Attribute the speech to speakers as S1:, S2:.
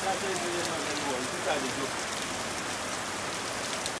S1: 那这些呢，我是带你做。